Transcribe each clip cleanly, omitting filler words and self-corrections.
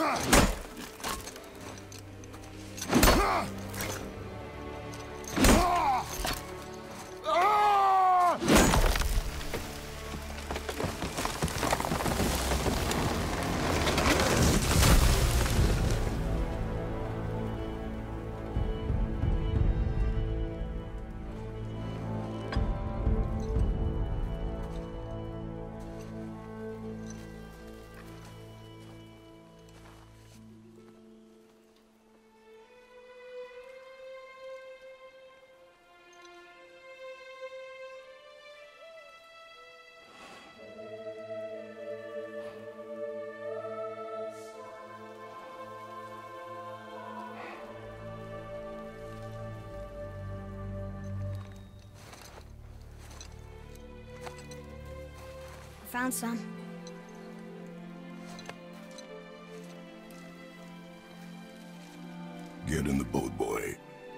Found some. Get in the boat, boy.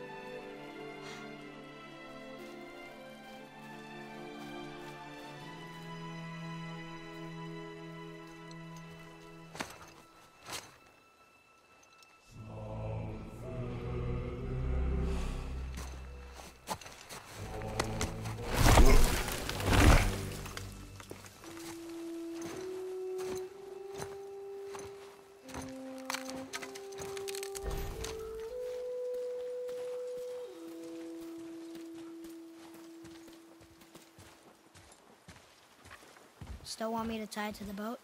Still want me to tie it to the boat?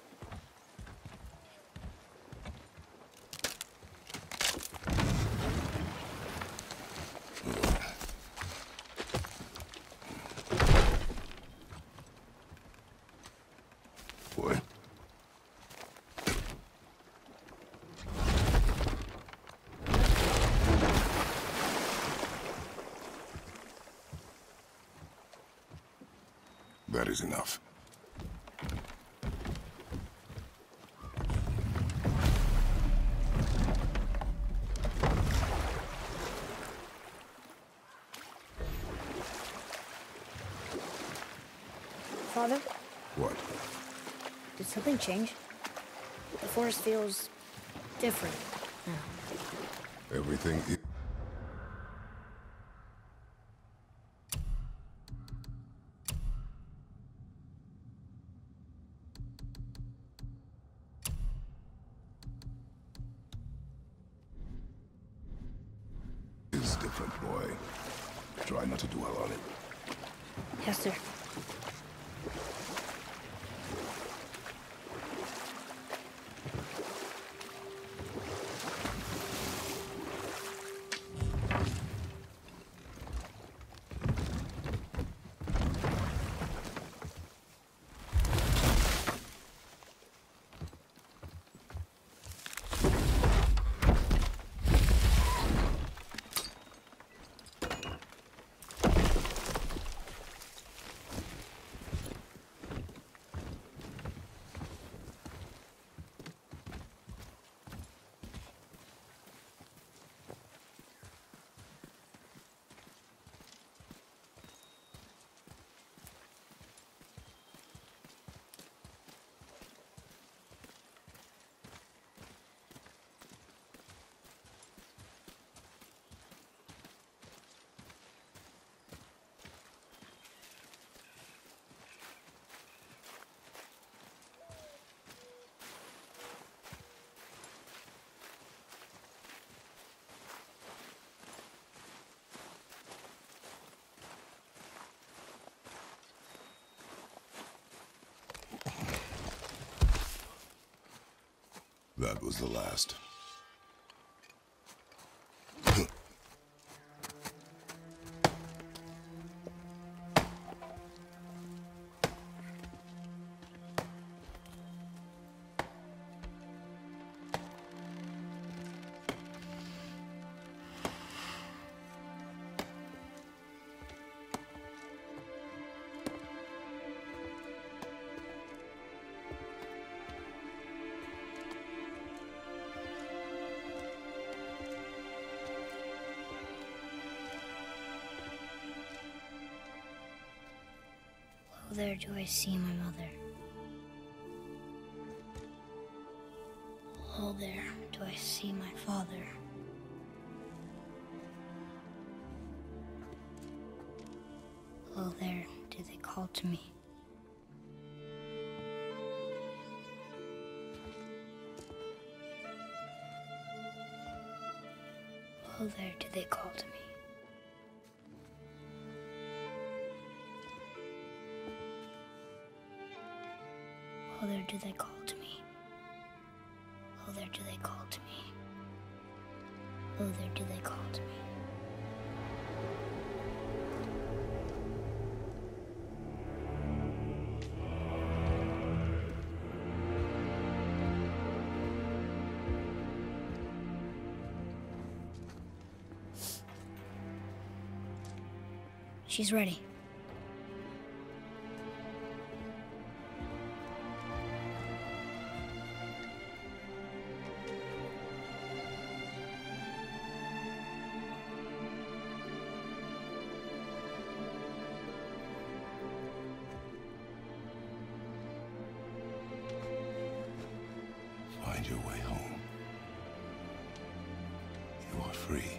Boy. That is enough. Father, What? did something change? The forest feels different now. Everything is different, boy. Try not to dwell on it. Yes, sir. That was the last. Oh, there do I see my mother. Oh, there do I see my father. Oh, there do they call to me. Oh, there do they call to me. Oh, there do they call to me. Oh, there do they call to me. Oh, there do they call to me. She's ready. Find your way home. You are free.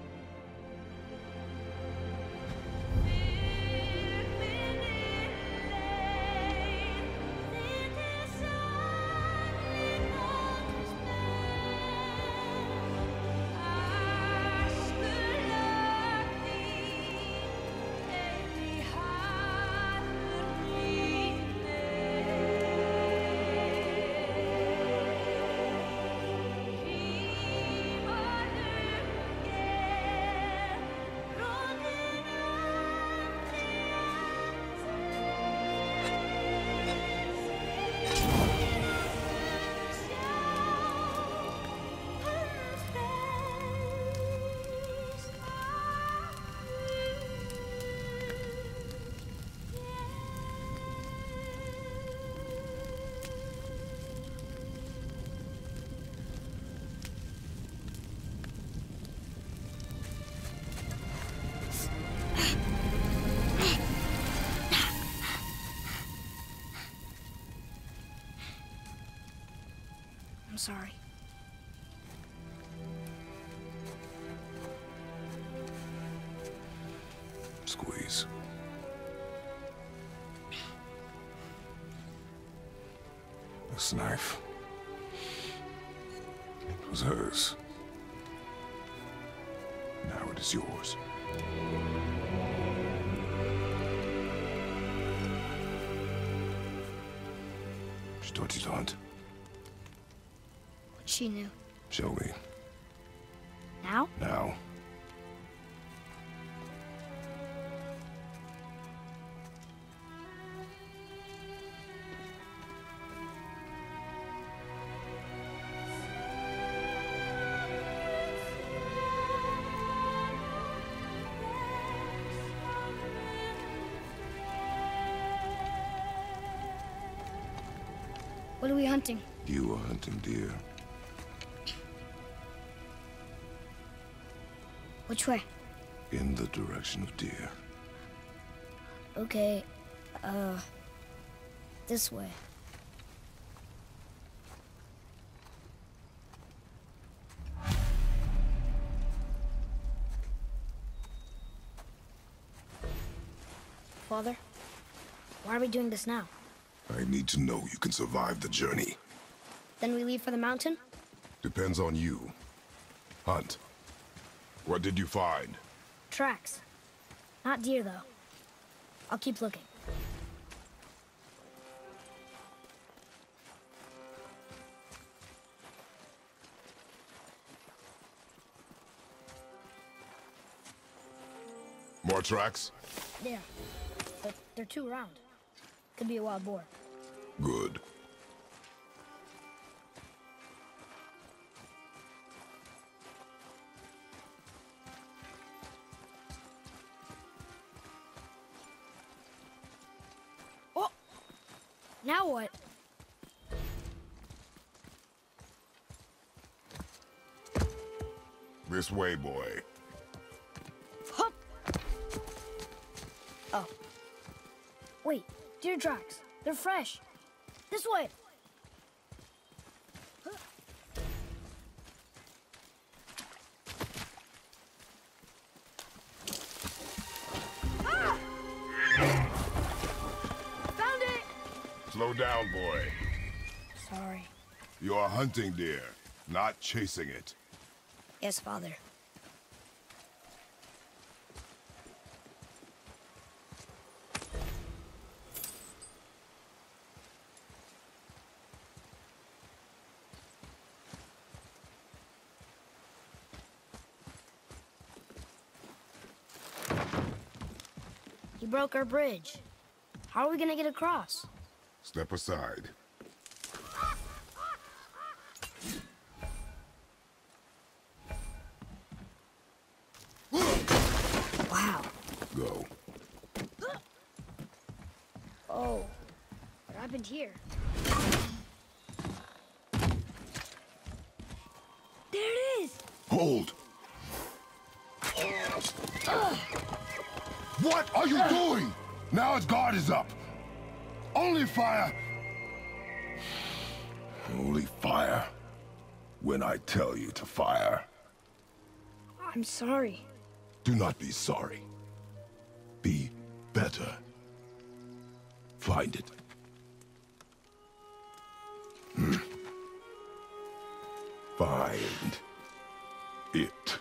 I'm sorry. Squeeze. This knife. It was hers. Now it is yours. She taught you to hunt. She knew. Show me. Now? Now. What are we hunting? You are hunting deer. Which way? In the direction of deer. Okay, this way. Father, why are we doing this now? I need to know you can survive the journey. Then we leave for the mountain? Depends on you. Hunt. What did you find? Tracks. Not deer, though. I'll keep looking. More tracks? Yeah, but they're too round. Could be a wild boar. Good. Oh! Now what? This way, boy. Hup! Oh. Wait, deer tracks. They're fresh. This way. Slow down, boy. Sorry. You are hunting deer, not chasing it. Yes, Father. He broke our bridge. How are we gonna get across? Step aside. Wow. Go. Oh, what happened here? There it is! Hold! What are you doing? Now its guard is up. Only fire. Only fire. When I tell you to fire. I'm sorry. Do not be sorry. Be better. Find it. Find it.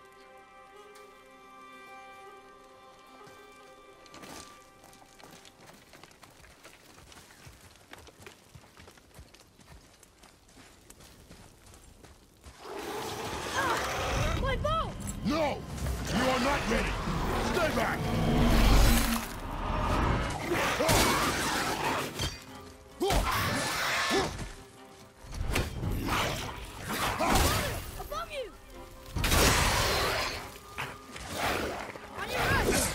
My bow! No! You are not ready! Stay back! Above you! On your right!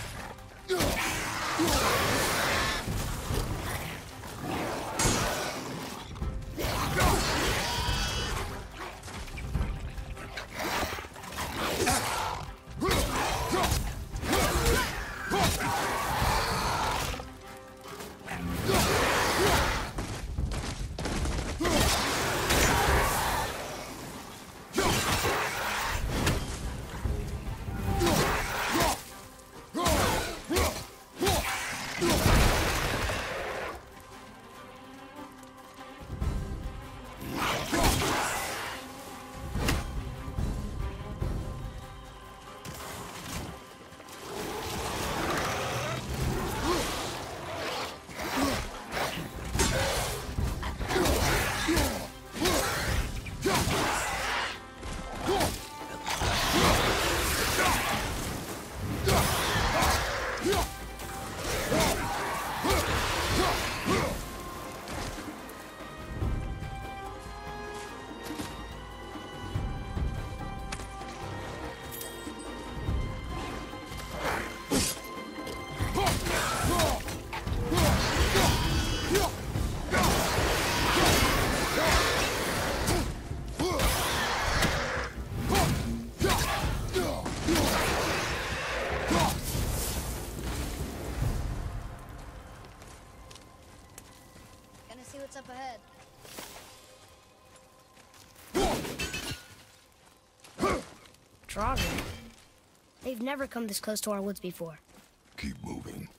Gonna see what's up ahead. Draugr? They've never come this close to our woods before. Keep moving.